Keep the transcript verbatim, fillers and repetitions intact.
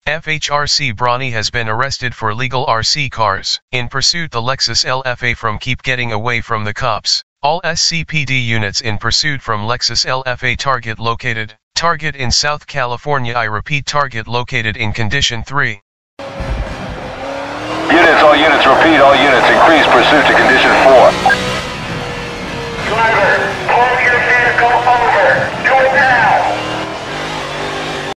F H R C Brawny has been arrested for illegal R C cars. In pursuit, the Lexus L F A from keep getting away from the cops. All S C P D units in pursuit from Lexus L F A. Target located. Target in South California. I repeat, target located in condition three. Units, all units, repeat, all units, increase pursuit to condition four.